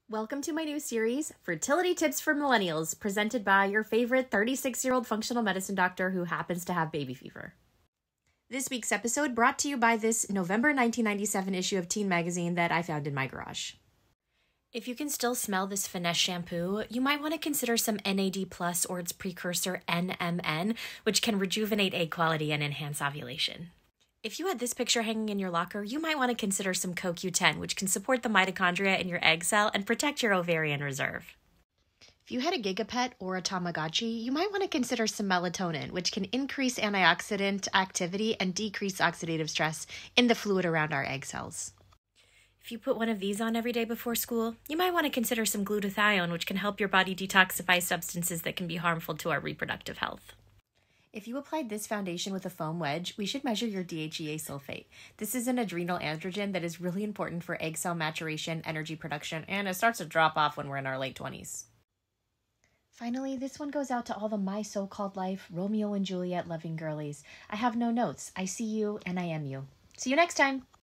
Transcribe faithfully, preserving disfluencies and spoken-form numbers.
Welcome to my new series, Fertility Tips for Millennials, presented by your favorite thirty-six-year-old functional medicine doctor who happens to have baby fever. This week's episode brought to you by this November nineteen ninety-seven issue of Teen Magazine that I found in my garage. If you can still smell this Finesse shampoo, you might want to consider some N A D plus or its precursor N M N, which can rejuvenate egg quality and enhance ovulation. If you had this picture hanging in your locker, you might want to consider some Co Q ten, which can support the mitochondria in your egg cell and protect your ovarian reserve. If you had a gigapet or a Tamagotchi, you might want to consider some melatonin, which can increase antioxidant activity and decrease oxidative stress in the fluid around our egg cells. If you put one of these on every day before school, you might want to consider some glutathione, which can help your body detoxify substances that can be harmful to our reproductive health. If you applied this foundation with a foam wedge, we should measure your D H E A sulfate. This is an adrenal androgen that is really important for egg cell maturation, energy production, and it starts to drop off when we're in our late twenties. Finally, this one goes out to all the My So-Called Life, Romeo and Juliet loving girlies. I have no notes. I see you and I am you. See you next time.